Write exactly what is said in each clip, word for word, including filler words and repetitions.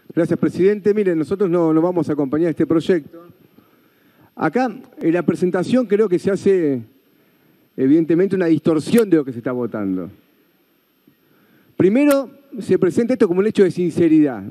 Gracias, presidente. Miren, nosotros no, no vamos a acompañar este proyecto. Acá, en la presentación, creo que se hace, evidentemente, una distorsión de lo que se está votando. Primero, se presenta esto como un hecho de sinceridad.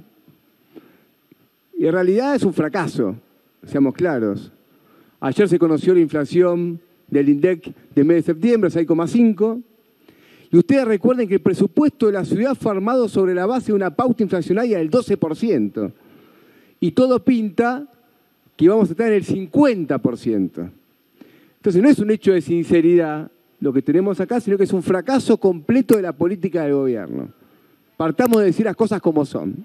Y en realidad es un fracaso, seamos claros. Ayer se conoció la inflación del INDEC de mes de septiembre, seis coma cinco. Y ustedes recuerden que el presupuesto de la ciudad fue armado sobre la base de una pauta inflacionaria del doce por ciento. Y todo pinta que vamos a estar en el cincuenta por ciento. Entonces no es un hecho de sinceridad lo que tenemos acá, sino que es un fracaso completo de la política del gobierno. Partamos de decir las cosas como son.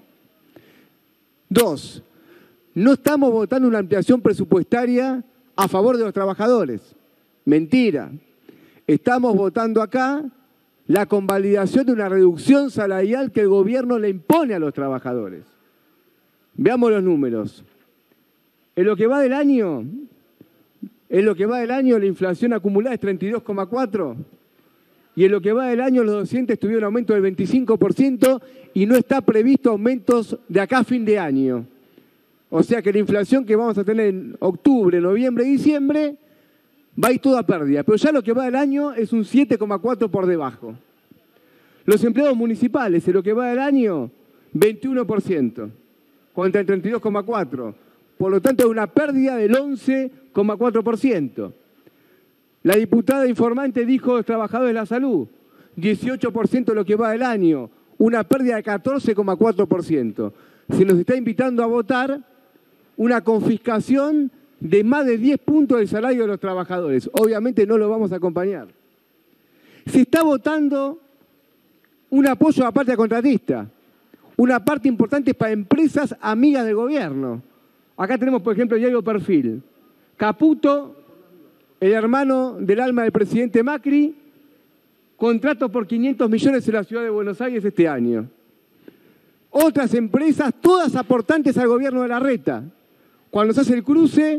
Dos, no estamos votando una ampliación presupuestaria a favor de los trabajadores. Mentira. Estamos votando acá la convalidación de una reducción salarial que el gobierno le impone a los trabajadores. Veamos los números. En lo que va del año, en lo que va del año la inflación acumulada es treinta y dos coma cuatro y en lo que va del año los docentes tuvieron un aumento del veinticinco por ciento y no está previsto aumentos de acá a fin de año. O sea que la inflación que vamos a tener en octubre, noviembre y diciembre va a ir toda pérdida, pero ya lo que va del año es un siete coma cuatro por debajo. Los empleados municipales, en lo que va del año, veintiuno por ciento, contra el treinta y dos coma cuatro por ciento. Por lo tanto, hay una pérdida del once coma cuatro por ciento. La diputada informante dijo a los trabajadores de la salud, dieciocho por ciento de lo que va del año, una pérdida de catorce coma cuatro por ciento. Se nos está invitando a votar una confiscación de más de diez puntos del salario de los trabajadores. Obviamente no lo vamos a acompañar. Se está votando un apoyo a la parte contratista, una parte importante para empresas amigas del gobierno. Acá tenemos, por ejemplo, el diario Perfil. Caputo, el hermano del alma del presidente Macri, contrato por quinientos millones en la ciudad de Buenos Aires este año. Otras empresas, todas aportantes al gobierno de Larreta. Cuando se hace el cruce,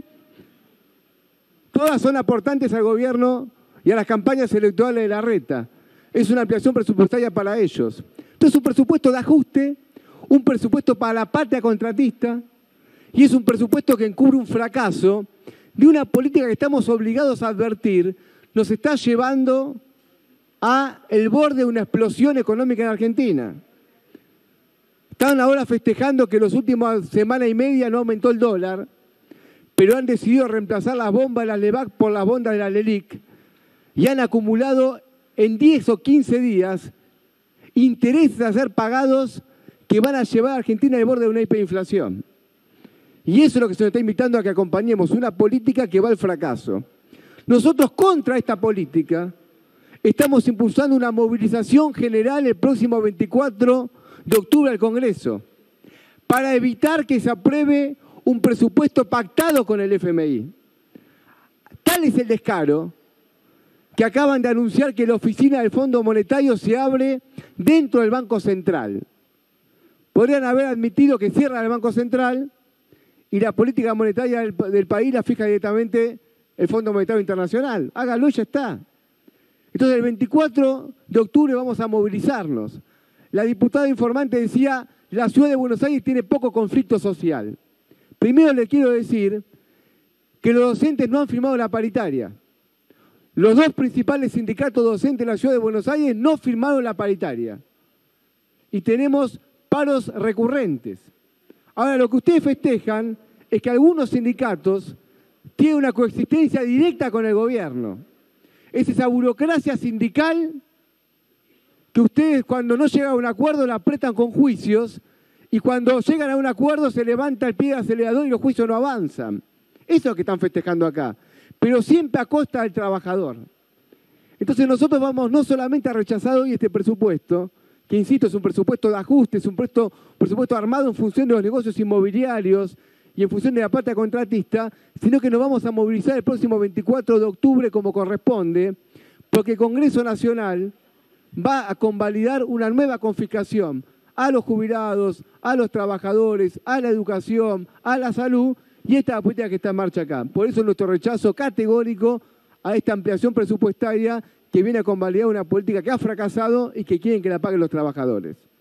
todas son aportantes al gobierno y a las campañas electorales de Larreta. Es una ampliación presupuestaria para ellos. Entonces, un presupuesto de ajuste, un presupuesto para la patria contratista, y es un presupuesto que encubre un fracaso de una política que estamos obligados a advertir, nos está llevando a el borde de una explosión económica en Argentina. Están ahora festejando que en las últimas semanas y media no aumentó el dólar, pero han decidido reemplazar las bombas de la LEVAC por las bombas de la LELIC y han acumulado en diez o quince días intereses a ser pagados que van a llevar a Argentina al borde de una hiperinflación. Y eso es lo que se nos está invitando a que acompañemos, una política que va al fracaso. Nosotros contra esta política estamos impulsando una movilización general el próximo veinticuatro de octubre al Congreso para evitar que se apruebe un presupuesto pactado con el F M I. Tal es el descaro que acaban de anunciar que la oficina del Fondo Monetario se abre dentro del Banco Central. Podrían haber admitido que cierra el Banco Central y la política monetaria del, del país la fija directamente el Fondo Monetario Internacional. Hágalo y ya está. Entonces, el veinticuatro de octubre vamos a movilizarnos. La diputada informante decía, la ciudad de Buenos Aires tiene poco conflicto social. Primero le quiero decir que los docentes no han firmado la paritaria. Los dos principales sindicatos docentes de la ciudad de Buenos Aires no firmaron la paritaria. Y tenemos paros recurrentes. Ahora, lo que ustedes festejan es que algunos sindicatos tienen una coexistencia directa con el gobierno. Es esa burocracia sindical que ustedes cuando no llegan a un acuerdo la apretan con juicios y cuando llegan a un acuerdo se levanta el pie del acelerador y los juicios no avanzan. Eso es lo que están festejando acá, pero siempre a costa del trabajador. Entonces nosotros vamos no solamente a rechazar hoy este presupuesto, que insisto, es un presupuesto de ajuste, es un presupuesto, presupuesto armado en función de los negocios inmobiliarios y en función de la patria contratista, sino que nos vamos a movilizar el próximo veinticuatro de octubre como corresponde, porque el Congreso Nacional va a convalidar una nueva confiscación a los jubilados, a los trabajadores, a la educación, a la salud, y esta es la política que está en marcha acá. Por eso nuestro rechazo categórico a esta ampliación presupuestaria que viene a convalidar una política que ha fracasado y que quieren que la paguen los trabajadores.